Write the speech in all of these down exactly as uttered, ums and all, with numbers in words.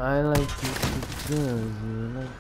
I like it because you like.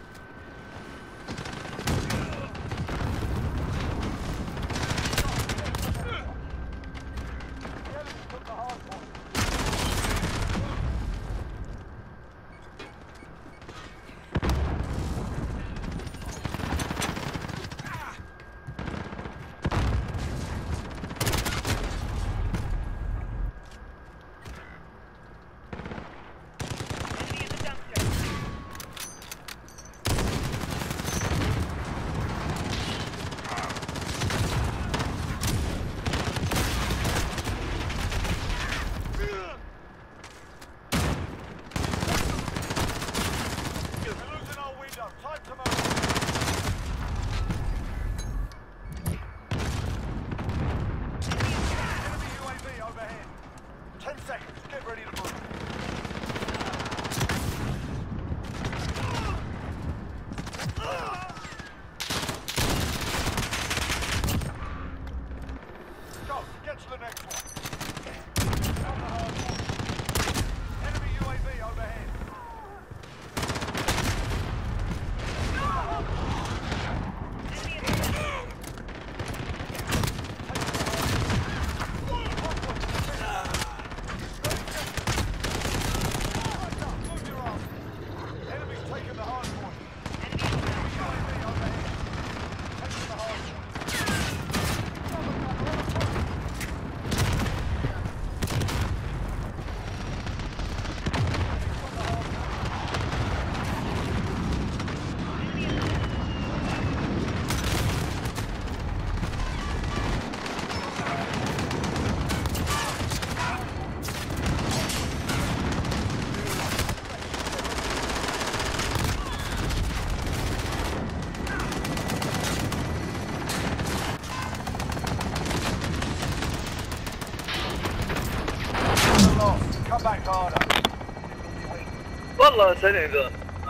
والله سريع ذول.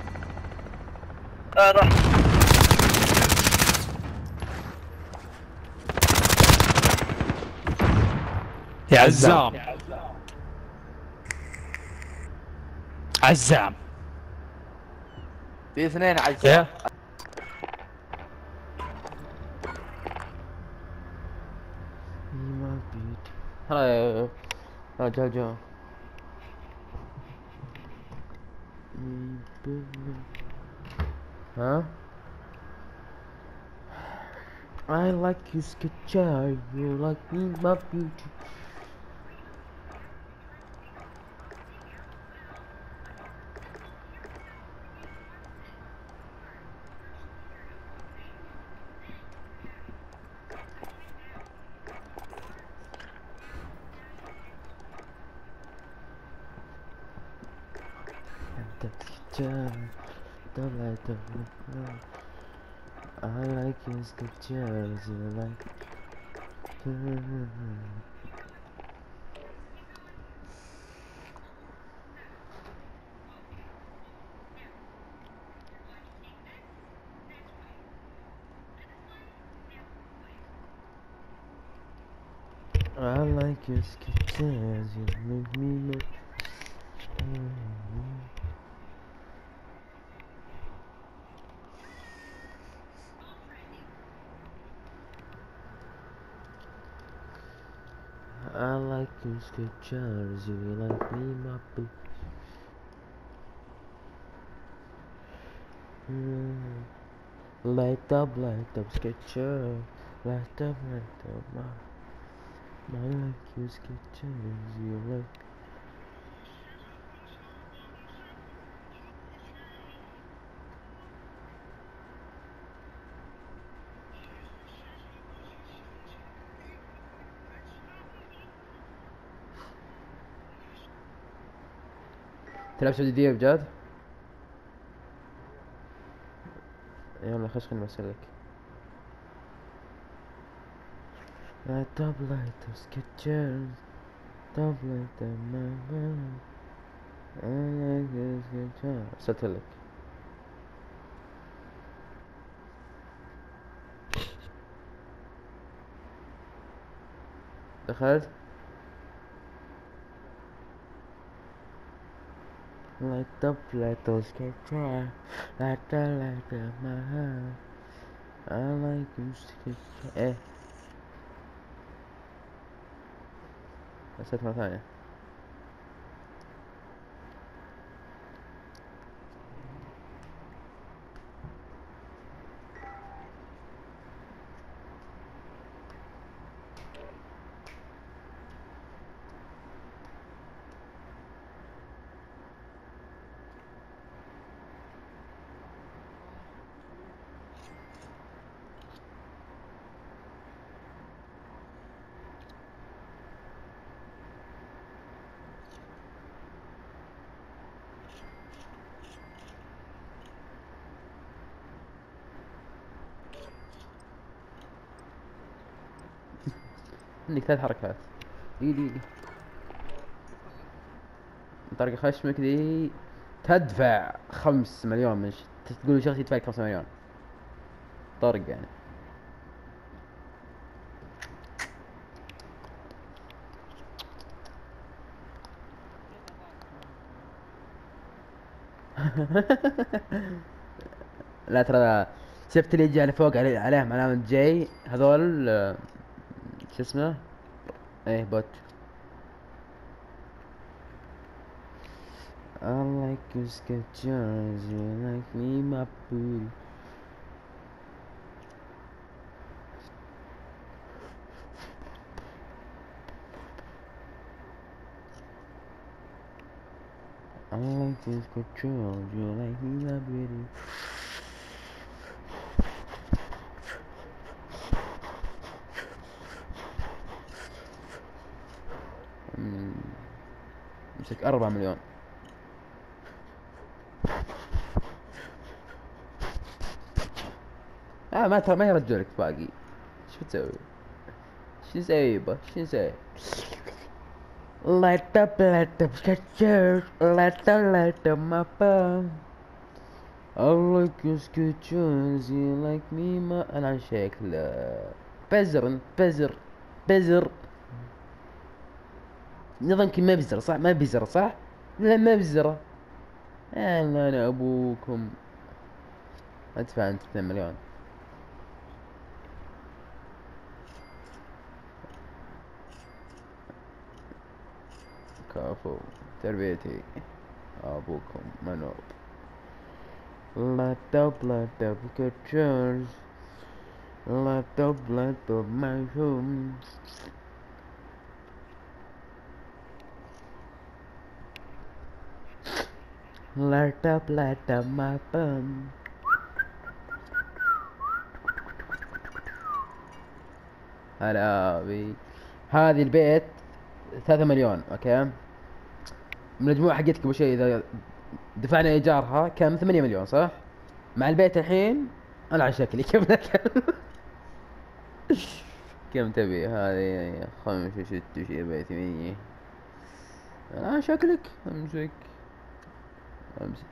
آه راح. يا عزام عزام في اثنين عزام. هلا يا جوجو. ها I like his guitar, you like me, my beauty. Don't like the I like his guitars, you like. I like his guitars, you make me look. I like his guitars, you like me, my boo. Mm. Light up, light up, sketcher. Light up, light up, my. I like his guitars, you like. تلعب سعودية بجد؟ يلا خش خليني اسألك. Light up, light up, sketchers. Don't let them know. I like his guitar. ارسلت لك. دخلت؟ Light up, let those get dry. Light up, light up my heart. I like you to get dry. ايه نسيت مرة ثانية. عندك ثلاث حركات. دي دي دي طريقة خشمك دي تدفع خمس مليون من ش... تقول شخص يدفع لك خمس مليون طرق يعني. لا ترى شفت اللي يجي على فوق عليه عليهم علامة جي هذول آه، شو اسمه ايه بوت. I like your sketches, you like me my booty. I like your sketches, you like me my booty. امسك أربعة مليون. اه ما ترى ما يرجع لك باقي. شو تسوي؟ شو نسوي يبا؟ شو نسوي؟ Light up, light up, sketchers, light up, light up my phone. I like your sketchers, you like me ما أنا شكل بزر بزر بزر. نظامك ما بزر صح؟ ما بزر صح؟ لا ما بزر. أنا أنا أبوكم. أدفع أنت اثنين مليون. كفو تربيتي أبوكم منوب. Light up, light up, sketchers, light up, light up my home. Light up, light up my bum. هلا بي. هذه البيت ثلاثة مليون اوكي. المجموعة حقتك ابو شيء اذا دفعنا ايجارها كان ثمانية مليون صح؟ مع البيت الحين انا على شكلي كم لك؟ كم تبي هذه؟ خمسة ستة شيء ثمانية. انا على شكلك امسك امسك.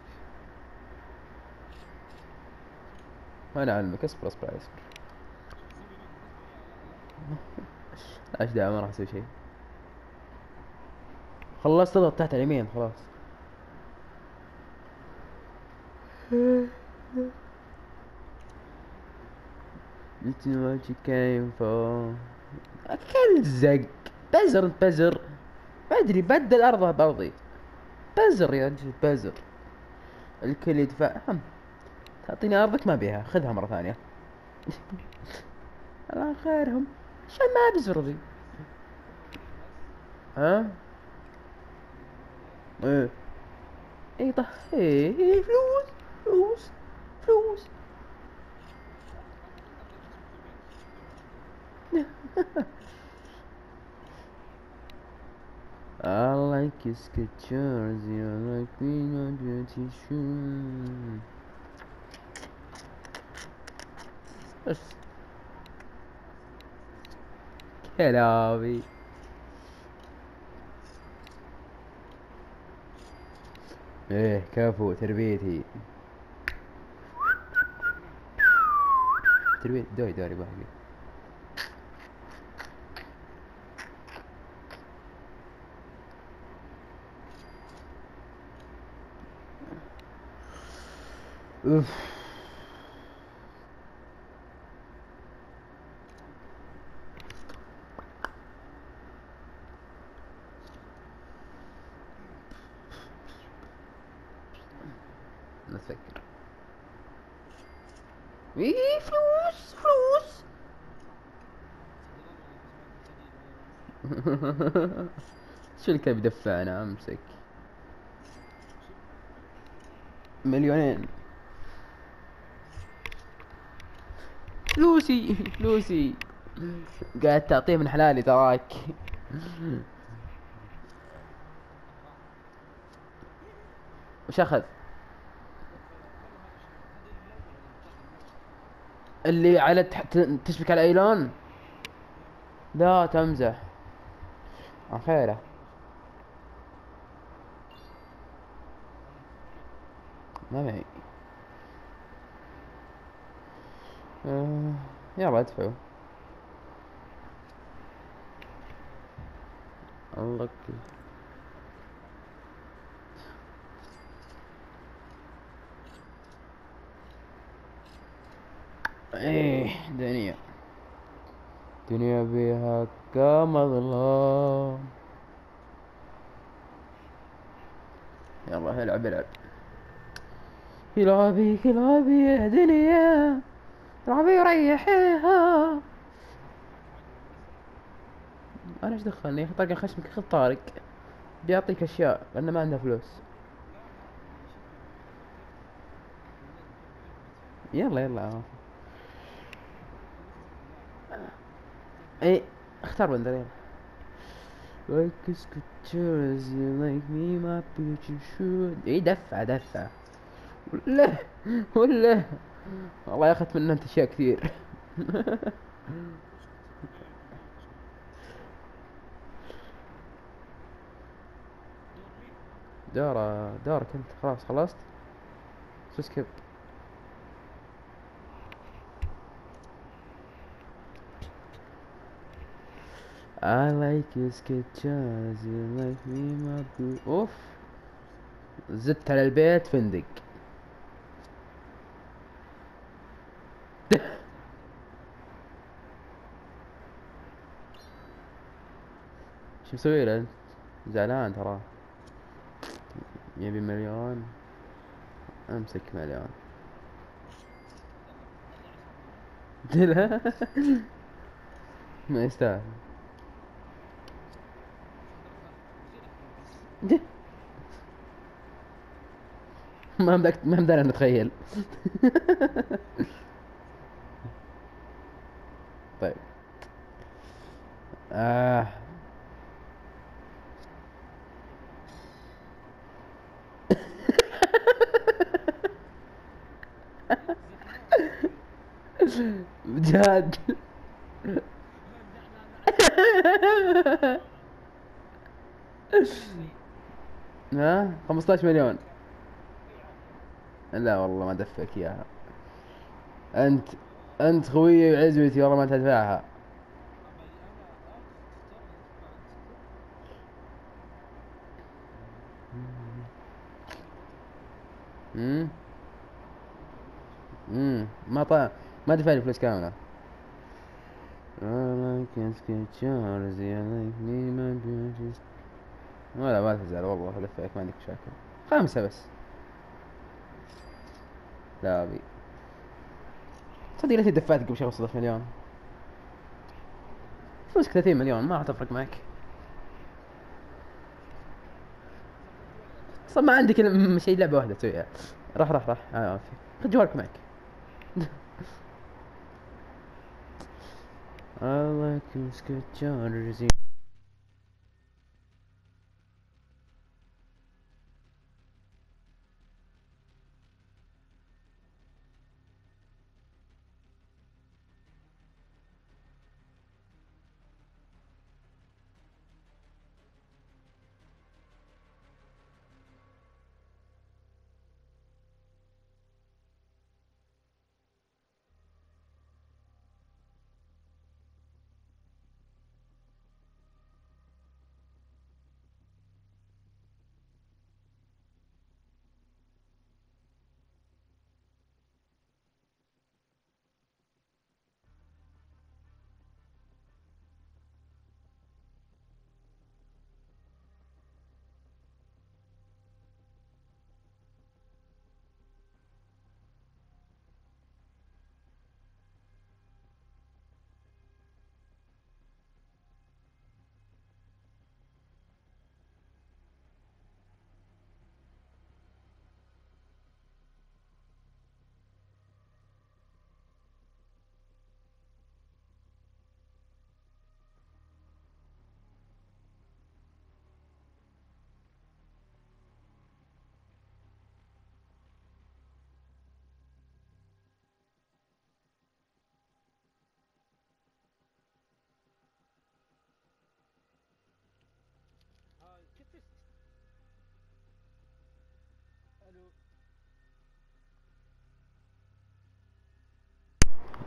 انا اعلمك اصبر اصبر اصبر. ايش دعوة ما راح اسوي شيء. خلصت اضغط تحت اليمين خلاص. It's what you came for. اكل زق بزر انت بزر. ما ادري بدل ارضه بارضي. بزر يا رجل بزر. الكل يدفع هم. تعطيني ارضك ما بيها خذها مرة ثانية. على خيرهم عشان ما بزر ذي. ها؟ ايه ايه طه ايه ايه فلوس فلوس فلوس. I like your sketchers, you like me on your t-shirt. بس كلامي. ايه كفو تربيتي. تربيت دوري دوري باقي. اوف. لا تفكر. ايه فلوس فلوس. شو الكلب يدفعنا؟ امسك مليونين. فلوسي فلوسي. قاعد تعطيه من حلالي تراك. وش اخذ؟ اللي على تح... ت- تشبك على اي لون؟ لا تمزح. عن خيره. ما معي. آه... يلا ادفعوا. الله ك- ايه دنيا. دنيا بيها كم ظلام. يلا العب العب. يلعبي يلعبي يا دنيا. العبي ريحيها. انا ايش دخلني؟ طارق خشمك، خذ طارق. بيعطيك اشياء لانه ما عنده فلوس. يلا يلا. ايه اختار بندر يلا. Like a sculptures you like me my beauty should. ايه دفع دفع. ولا ولا. والله يا اخذت منه انت اشياء كثير. دورة دورك انت خلاص خلصت. شو سكيب. I like your sketches you like me my beauty. اوف. زدت على البيت فندق. شو مسوي له انت؟ زعلان ترى. يبي مليون. امسك مليون. لا. ما يستاهل. ما بدك ما بدنا نتخيل. طيب. آه. بجد. ها خمسة عشر مليون. لا والله ما دفعك اياها. انت انت خويي وعزوتي والله ما تدفعها. امم امم ما طا ما دفع لي فلوس كاملة. I like your sketches, you like me my beauty. ولا ما تزعل والله ادفعك ما عندك مشاكل. خمسة بس. لا ابي. صدق ليش دفعتك قبل شيء وصلت مليون. فلوسك ثلاثين مليون ما راح تفرق معك. اصلا ما عندك الا شيء لعبة واحدة تسويها. راح راح راح آه في. خذ جوالك معك. I like your sketches.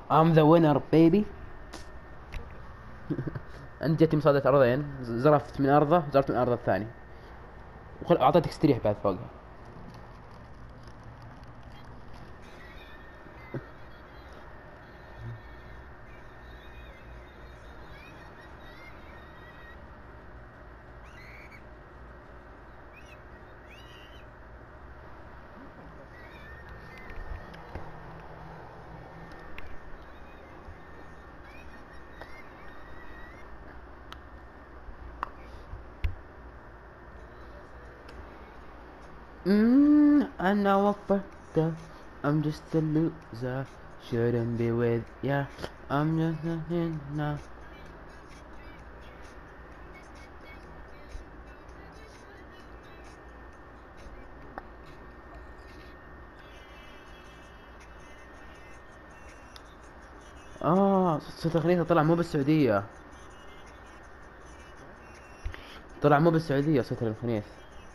I'm the winner baby. انت جتني مصادة ارضين، زرفت من ارضه زرفت من ارضه الثاني، وخل اعطيتك استريح بعد فوقها. Mm, I know I fucked up. I'm just a loser. Shouldn't be with ya. I'm just nothing now. اه صوت اغنيته طلع مو بالسعودية، طلع مو بالسعودية صوت الخنيس.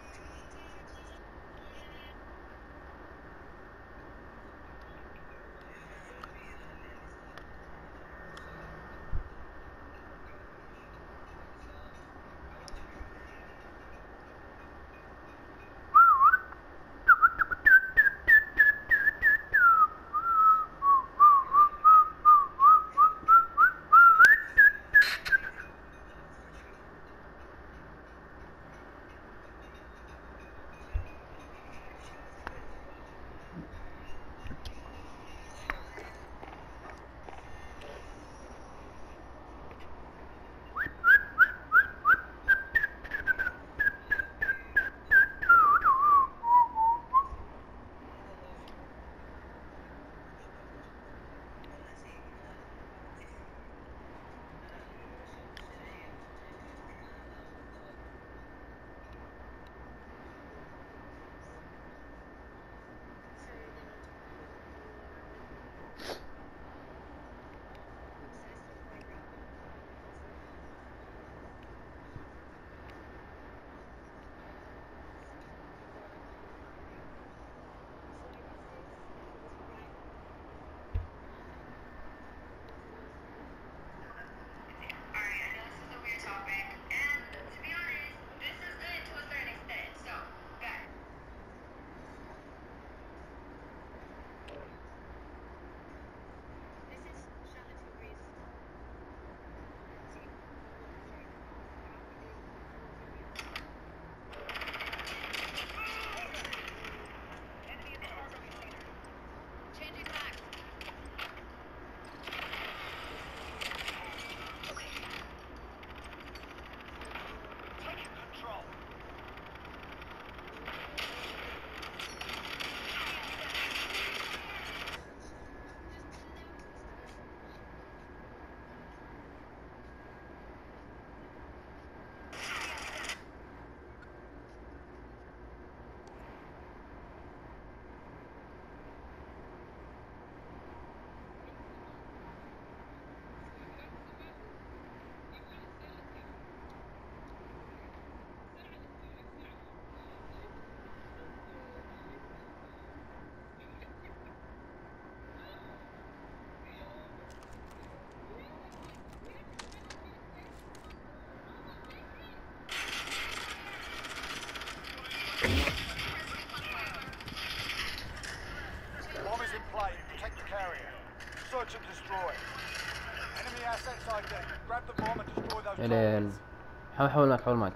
يا ليل. حاول حاول معك حاول معك.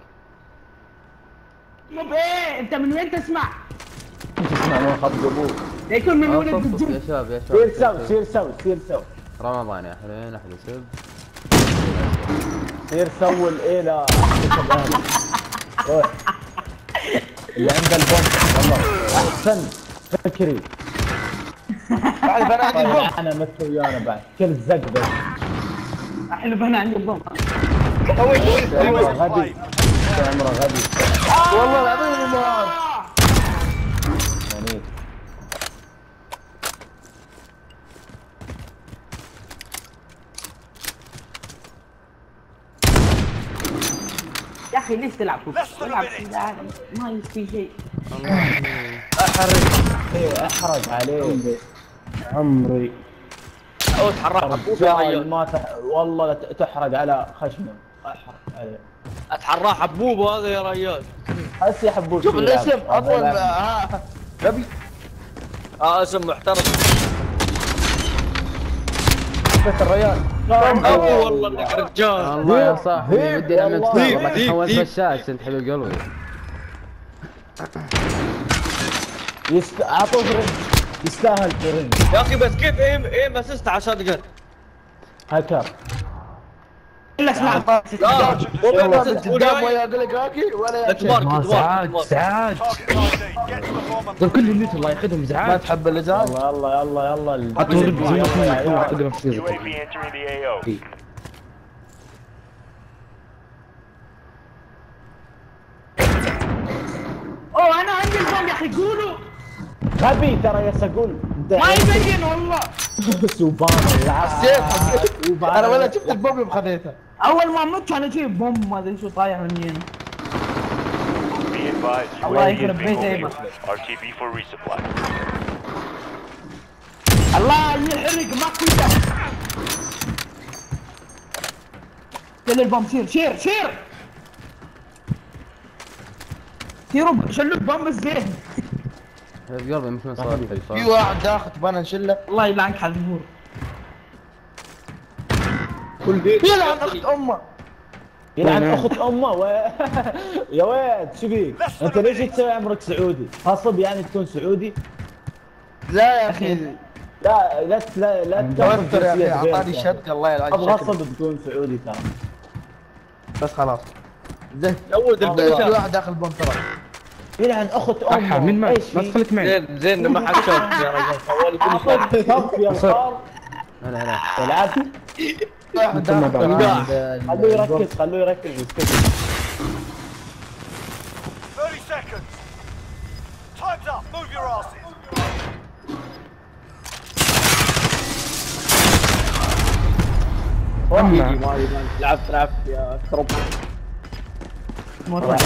طب ايه انت من وين تسمع؟ تسمع من خط ابوك. يكون من ولد يا الجن. شباب يا شباب سير سوي سير سوي سير سوي. رمضان يا حلوين احلى سب. سير سوي الايه لا روح. اللي عنده البوم والله احسن فكري. بعد انا عندي البوم. انا مثل ويانا بعد كل زق بس. احلف انا عندي البوم. عمره غبي عمره غبي والله العظيم ما يعني. يا اخي ليش تلعب كوكو؟ العب كذا ما يسوي شيء. احرج ايه احرج عليه عمري. او تحرك حبوب يا رجال ريال. ما تح... والله لا ت- تحرق على خشمه، احرق عليه. اتحرى حبوب هذا يا ريال. هسه يحبون شوف فيه الاسم يلعب. اطول يلعب. ها غبي. اه اسم محترم. بس الريال ابو والله انك رجال. الله يا صاحبي ذيب ودي اعمل والله. ستار ذيب، لكن ذيب، حولت ذيب. فشاش انت حبيب قلبي. يست... اعطوه رنج، يستاهل رنج. يا اخي بس كيف ايم ايم اسست على شوت جن؟ هكر الا سلاح لا مو بين اسست قدام وياي. ويا اقول لك هاكي ولا ادمار ما ادمار ازعاج ازعاج دول كلهم نيوتن الله ياخذهم ما ازعاج. تحب الازاز؟ يلا يلا يلا يلا ال- حطوا رد زي ما يلا، كنا يلا. تقدر في U A V entering the A O. اوه انا عندي البوم يا اخي قولوا. غبي ترى يا سقول انت ما يبين والله. سوبان العب حسيت حسيت انا ولا شفت البوم يوم خذيتها. اول ما مت كان اجيب بوم ما ادري شو طايح مني أنا. Be advised, الله U A V يخرب is بيت being ايمن. overused. R T B for resupply. الله يحرق ماكو دم. شيل البوم شير شير شير. شيروا شلوا البوم الزين. حبيب قلبي مش من صار لي في واحد داخل تبانا نشله. الله يلعنك حزبور. كل بيت يلعن اخت امه. يلعن اخت امه و... يا ولد شو فيك؟ انت ليش تسوي عمرك سعودي؟ غصب يعني تكون سعودي؟ لا يا اخي لا لا لا لا توتر يا اخي غيرك اعطاني يعني. شدقه الله يلعن غصب شكلك. تكون سعودي ترى. بس خلاص. زين زود في البشر. واحد داخل بوم ترى. يلعن اخت امه. صح من معي ايش ما في؟ تخليك معي. زين زين ما حد شاف يا رجال طوالي كل شيء. اعطيك كف يا الخار. هلا هلا. تلعب واحد مثل ما داخل بعد. خلوه يركز خلوه يركز يسكت. thirty seconds. Time's up. Move your asses. يجي ما يبان. لعبت لعبت يا كرب. مرة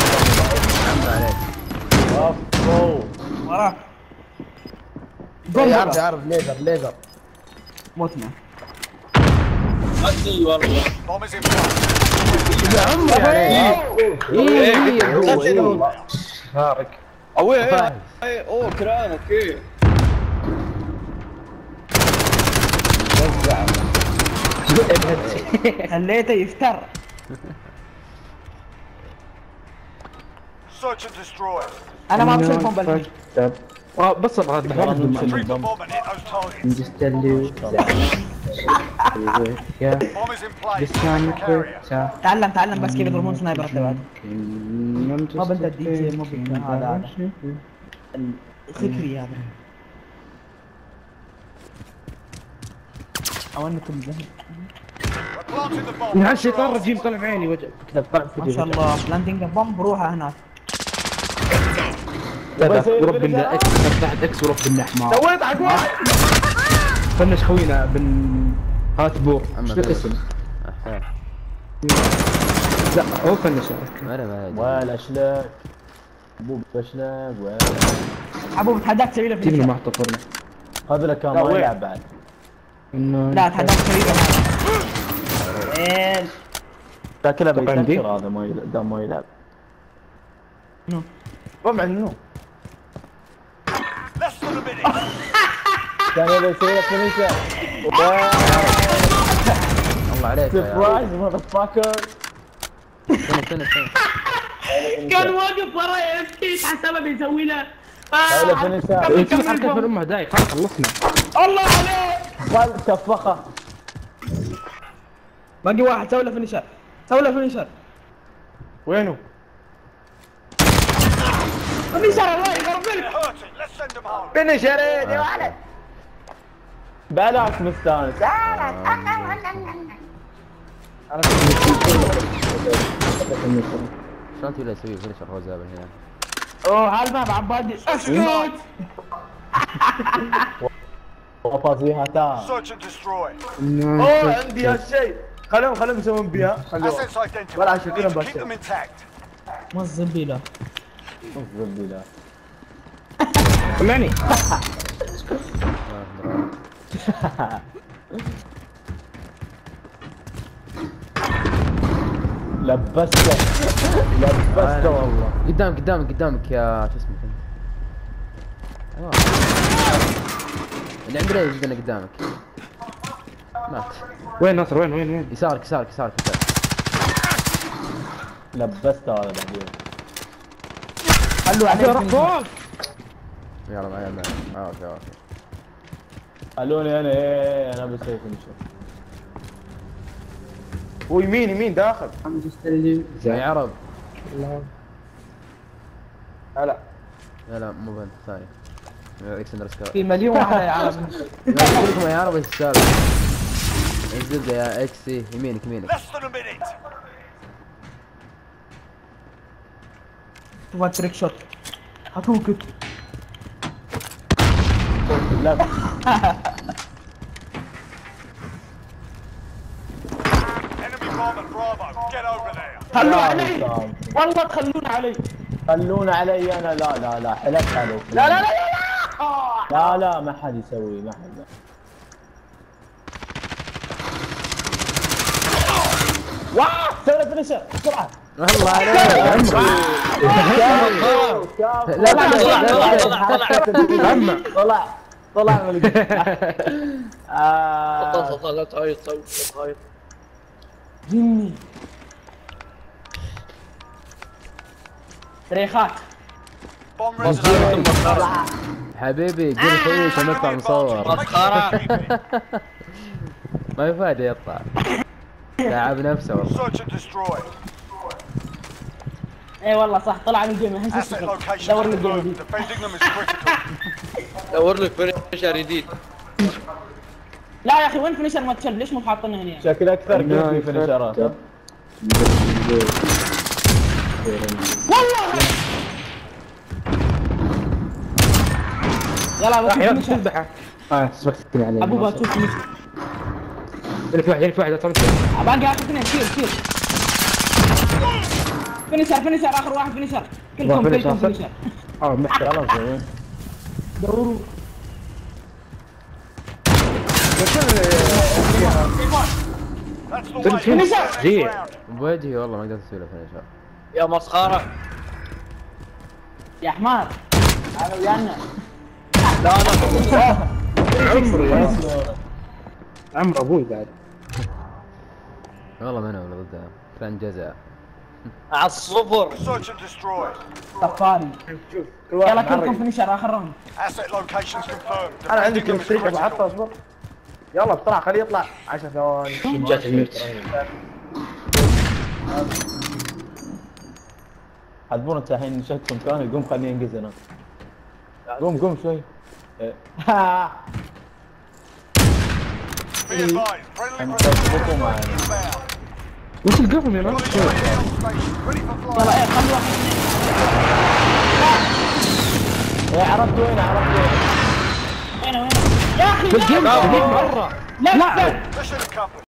اوه وراك. يعرف يعرف ليزر ليزر. موتنا. ادي والله. Bomb is in place. فارق. اوي اي اوه كران اوكي. خليته يفتر. Search and destroy. انا ما بشيل بوم بالحين. آه، بس ابغى Retrieve the bomb and hit those targets. Bomb is in place. Carrier. تعلم تعلم بس كيف يضربون سنايبر بعد. ما بدي اديك مو بدي هذا هذا. الفكري هذا. او انكم زين. We're planting the bomb. من هالشيطان الرجيم طلع بعيني وجه كذا طلع في ما شاء الله بلاندنج بوم بروحه هناك. لا لا ورب بالله اكس تحت اكس ورب بالله حمار. سويت حق واحد. فنش خوينا بن هات بور أما شو الاسم؟ أحا. لا هو فنش. ولا ما أدري. ولا شلك ابو بشلك ولا ابو بتحداك تسوي له تجيني فينيشر. ما احتفرنا. هذا كان لا، ما وين؟ يلعب بعد. انه لا تحداك تسوي له هذا. وين؟ شكله طبعاً دي. بيسكر هذا ما يلعب دام ما يلعب. بوم عنه. Less than a minute. كان يبي يسوي لك فينيشر. الله عليك يا سربرايز ماذر فاكر. سنة سنة سنة. كان واقف ورا يبكي حسبه بيسوي له. سوي له فينيشر. كمل شوف كمل حركه في البوم. امها داي خلاص خلصنا. الله عليك. قال كفخه. باقي واحد سوي له فينيشر. سوي له فينيشر. وينه؟ فينيشر الله يخرب They're لك. hurting. Let's send them home. فينيشرين يا ولد. بلاك مستانس. شلون تقول اسوي فينيشر هو زابل هنا؟ اوه هالماب عبادي اسكت. وفازيها تا. Search and destroy. اوه عندي هالشيء. خليهم خليهم يسوون بيها. خليهم. Assets identified. ولا We شكلهم need to keep بشر. them intact. ما الزبيله. زبي لا. سمعني. لبسته لبسته والله. قدامك قدامك قدامك يا شو اسمك انت. آه. اللي عندنا جدا قدامك. مات. وين ناصر وين وين وين؟ يسارك يسارك يسارك يسارك. لبسته هذا بعدين. خلوا عليه راح فوق. يلا معي معي اوكي اوكي. خلوني انا ايه انا بسوي فينيشر. هو يمين يمين داخل. يا عرب. لا لا لا لا مو بنت ثاني. اكسندر سكار. في مليون واحد يا عرب. لا اقول لكم يا عرب ايش السالفه. الزبده يا اكسي يمينك يمينك. Less than a minute. شوف تريك شوت. هاتوك. لا Enemy bomb at Bravo. Get over there. خلوا علي. والله تخلون علي. خلونا علي انا. لا لا لا حلفت عليك. لا لا لا لا لا. لا ما حد يسوي ما حد. واه سوي فينيشر بسرعه. الله عليك. لا لا طلع طلع من القلب. لا تعيط لا تعيط. جني. تريخات. Bomb resident. حبيبي قل شيء عشان نطلع نصور. مسخرة. ما يفاد يطلع. تعب نفسه والله. Search and destroy. اي والله صح طلع من الجيم الحين Asset location دور لي الجيم confirmed. جديد. Defending them is critical. دور لك فينيشر جديد. لا يا اخي وين فينيشر ما تشلب ليش مو حاطينه هنا؟ شكل اكثر كيف في فينيشرات. والله يلا بشوف يلا فينيشر. تذبحه. اه سبقتني عليه. ابو بشوف فينيشر. يلف واحد يلف واحد اصلا. باقي اخر اثنين كيل كيل. فينيشر فينيشر اخر واحد فينيشر. كلكم كلكم فينيشر. اه محتاج. خلاص وين؟ دوروا. That's the way. فينيشر. Next جي. round. بوجهي والله ما قدرت اسوي له فينيشر. يا مسخرة. يا حمار هذا ويانا. لا لا. عمري يا عمرو ابوي بعد. والله ما انا ولا ضدها. كان جزاء. على الصفر. Search and destroy. طفاري. شوف كل يلا واحد كلكم معرق. فينيشر اخر راوند. Asset locations confirmed. انا عندي Defending them كل is شيء critical. بحطه اصبر. يلا بسرعه خليه يطلع عشر ثواني. جات الميوت. حذبون انت الحين نشدكم ثاني. قوم خليني انقز انا. قوم قوم شوي. Be advised. Friendly انت precision تضبطوا معي. inbound. وش القفل يا مان؟ Station ready for يلا flight. ايه خلوا واحد. ايه عرفت وين عرفت وين. وينه وينه؟ يا اخي لا مرة. لا لا. Mission accomplished.